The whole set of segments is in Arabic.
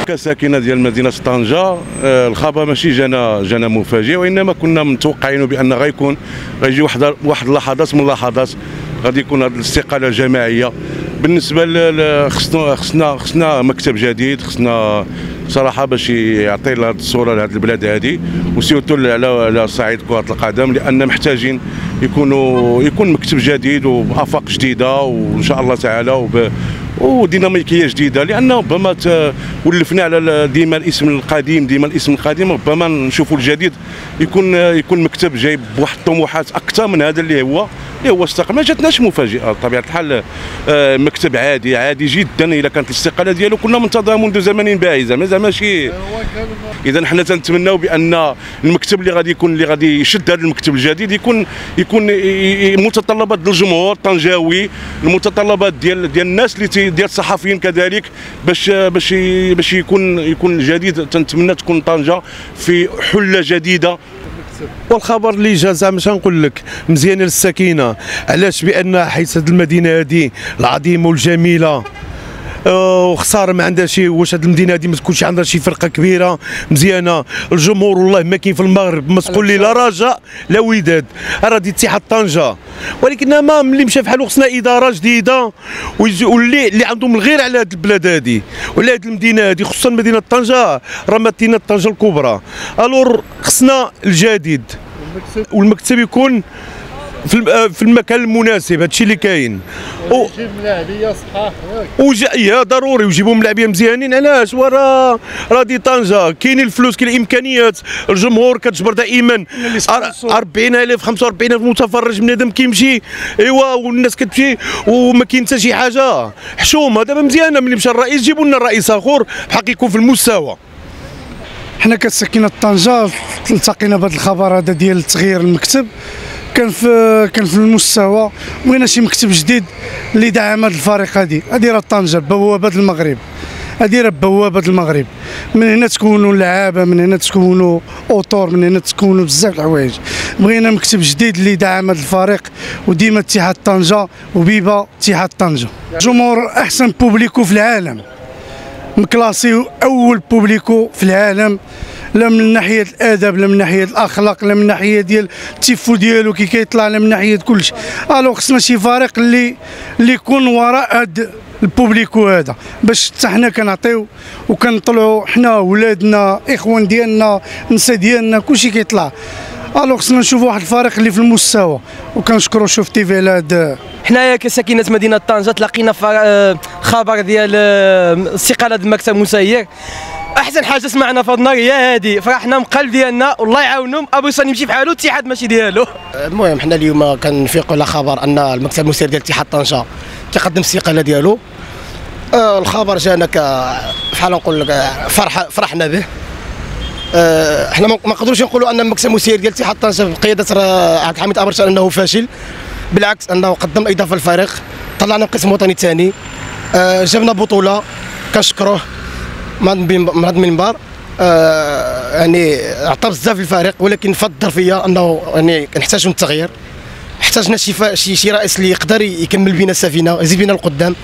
كساكنه ديال مدينه طنجه الخبر ماشي جانا مفاجئ، وانما كنا متوقعين بان غيجي واحد اللحظات من اللحظات غادي يكون هذه الاستقاله الجماعيه. بالنسبه خصنا مكتب جديد، خصنا صراحه باش يعطي هذه الصوره لهذه البلاد هذه، وسيرتو على صعيد كره القدم، لان محتاجين يكون مكتب جديد وبافاق جديده وان شاء الله تعالى وديناميكيه جديده، لانه ربما ولفنا على ديما الاسم القديم، ربما نشوفوا الجديد يكون مكتب جايب بواحد الطموحات اكثر من هذا اللي هو استقال. ما جاتناش مفاجئه بطبيعه الحال، مكتب عادي جدا. اذا كانت الاستقاله ديالو كنا منتظرها منذ زمن باعث، زعما ماشي. اذا حنا تنتمناو بان المكتب اللي غادي يشد هذا المكتب الجديد يكون متطلبات الجمهور الطنجاوي، المتطلبات ديال الناس اللي ديال الصحفيين كذلك، باش يكون جديد. تنتمنى تكون طنجه في حله جديده. والخبر اللي جا زعما مش نقول لك مزيان للسكينه، علاش؟ بان حيث هذه المدينه هذه العظيمه والجميله وخساره ما عندها شي. واش هذه المدينه هذه ما تكونش عندها شي فرقه كبيره مزيانه؟ الجمهور والله ما كاين في المغرب، ما تقول لي لا رجاء لا وداد، راه دي اتحاد طنجه. ولكن ما ملي مشى بحالو خصنا اداره جديده واللي عندهم الغير على هذه البلاد هذه وعلى هذه المدينه هذه، خصوصا مدينه طنجه، راه مدينه طنجه الكبرى. الور خصنا الجديد، والمكتب يكون في المكان المناسب. هادشي اللي كاين. ويجيب ملاعبيه صحاح يا ضروري، ويجيبوا ملاعبيه مزيانين. علاش؟ راه دي طنجه كاينين الفلوس، كاين الامكانيات، الجمهور كتجبر دائما 40,000 45,000 متفرج، بنادم كيمشي ايوا والناس كتمشي وما كاين حتى شي حاجه. حشومه دابا مزيانه، ملي مشى الرئيس جيبوا لنا الرئيس اخر بحق يكون في المستوى. حنا كساكنه طنجه التقينا بهذا الخبر هذا ديال تغيير المكتب، كان في المستوى. بغينا شي مكتب جديد اللي دعم هذا الفريق. هذه راه طنجه بوابه المغرب، هذه راه بوابه المغرب. من هنا تكونوا لعابه، من هنا تكونوا اوتور، من هنا تكونوا بزاف الحوايج. بغينا مكتب جديد اللي دعم هذا الفريق، وديما اتحاد طنجه وبيبا اتحاد طنجه. جمهور احسن بوبليكو في العالم، مكلاسي اول بوبليكو في العالم، لا من ناحيه الادب، لا من ناحيه الاخلاق، لا من ناحيه ديال التيفو ديالو كي كيطلع، لا من ناحيه كلشي. الو خصنا شي فريق اللي يكون وراء هاد البوبليكو هذا، باش حتى حنا كنعطيو وكنطلعوا حنا ولادنا، اخوان ديالنا، النساء ديالنا، كلشي كيطلع. الو خصنا نشوفوا واحد الفريق اللي في المستوى. وكنشكروا شوف تي في على هاد. حنايا كساكنه مدينه طنجه تلاقينا خبر ديال استقاله المكتب مسير. احسن حاجه سمعنا في النهار هي هذه، فرحنا من القلب ديالنا، والله يعاونهم. ابو يوسف يمشي بحالو، الاتحاد ماشي ديالو. المهم حنا اليوم كنفيقوا على خبر ان المكتب المسير ديال اتحاد طنجه تقدم الاستقاله ديالو. الخبر جانا بحال نقول لك فرحنا به. حنا ما نقدروش نقولوا ان المكتب المسير ديال اتحاد طنجه بقياده عبد الحميد ابرشان انه فاشل، بالعكس انه قدم اضافه للفريق، طلعنا القسم الوطني الثاني، جبنا بطوله، كنشكروه من هذا المنبر. يعني عطى بزاف للفريق، ولكن في الظرفيه انه يعني نحتاجوا التغيير، احتاجنا شي رئيس اللي يقدر يكمل بينا السفينه، يزيد بينا القدام.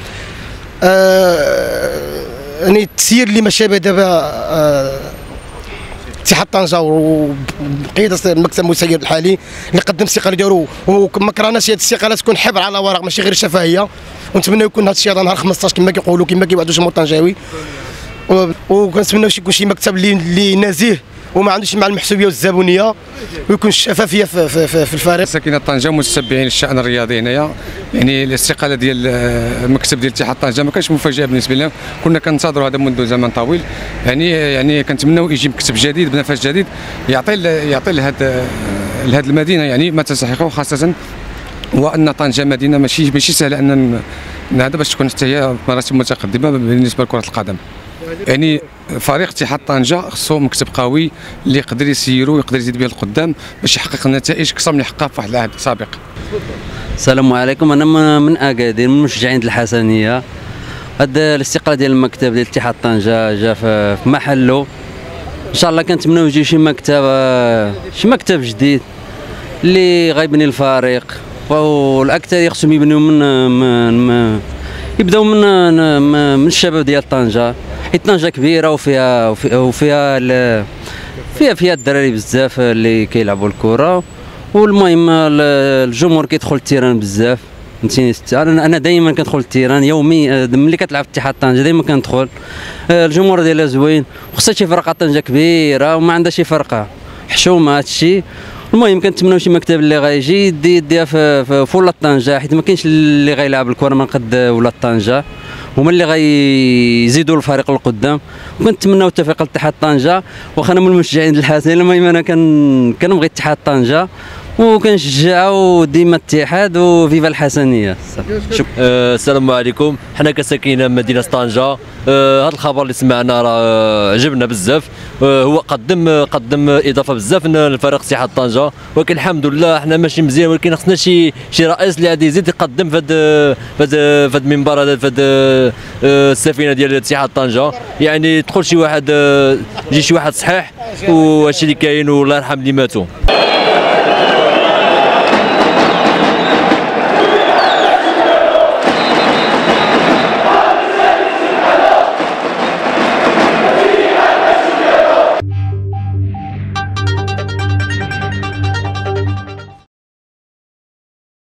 يعني التسيير اللي ماشي دابا اتحاد طنجه وبقياده المكتب المسير الحالي اللي قدم الاستقاله ديالو، وما كرهناش هذه الاستقاله تكون حبر على ورق ماشي غير شفهيه. ونتمنى يكون هذا الشيء نهار 15 كما كيقولوا، كما كيوعدوا الجمهور الطنجاوي. وكنتمناو يكون شي مكتب اللي نزيه وما عندوش مع المحسوبيه والزبونيه، ويكون الشفافيه في الفريق. ساكنه طنجه متتبعين الشان الرياضي هنايا، يعني الاستقاله ديال المكتب ديال اتحاد طنجه ما كانش مفاجاه بالنسبه لنا، كنا كننتظروا هذا منذ زمن طويل. يعني كنتمناو يجي مكتب جديد بنفس جديد يعطي لهذه المدينه يعني ما تستحقه، خاصه وان طنجه مدينه ماشي سهله ان هذا باش تكون حتى هي مراتب متقدمه بالنسبه لكره القدم. يعني فريق اتحاد طنجه خصو مكتب قوي اللي يقدر يسيرو ويقدر يزيد به القدام باش يحقق نتائج اكثر من اللي حققها في واحد العهد سابق. السلام عليكم، انا من اكادير، من مشجعين الحسنيه. هذا الاستقاله ديال المكتب ديال اتحاد طنجه جا في محله. ان شاء الله كنتمناو يجي شي مكتب جديد اللي غيبني الفريق، والاكثر خصهم يبنيو من يبداو من الشباب ديال طنجه، حيت طنجه كبيره وفيها الدراري بزاف اللي كيلعبوا الكره. والمهم الجمهور كيدخل التيران بزاف، فهمتيني. انا دائما كندخل التيران يومي، ملي كتلعب اتحاد طنجه دائما كندخل. الجمهور ديالها زوين، وخصها شي فرقه طنجه كبيره وما عندها شي فرقه حشومه هادشي. المهم كنتمناو شي مكتب اللي غيجي يديها في ولاد طنجه، حيت ما كاينش اللي غيلعب الكره من قد ولاد طنجه، هما اللي غيزيدوا الفريق للقدام. وكنتمناو التوفيق لاتحاد طنجه، واخا انا من المشجعين الحسنين. المهم انا كنبغي اتحاد طنجه وكنشجعوا ديما الاتحاد وفيفا الحسنيه. السلام عليكم. حنا كساكنين مدينه طنجه، هذا الخبر اللي سمعنا راه عجبنا بزاف. هو قدم اضافه بزاف للفريق اتحاد طنجه، ولكن الحمد لله حنا ماشي مزيان، ولكن خصنا شي رئيس اللي غادي يزيد يقدم في هذا المنبر هذا، في هذا السفينه ديال اتحاد طنجه. يعني يدخل شي واحد، يجي شي واحد صحيح، وهادشي اللي كاين، والله يرحم اللي ماتوا.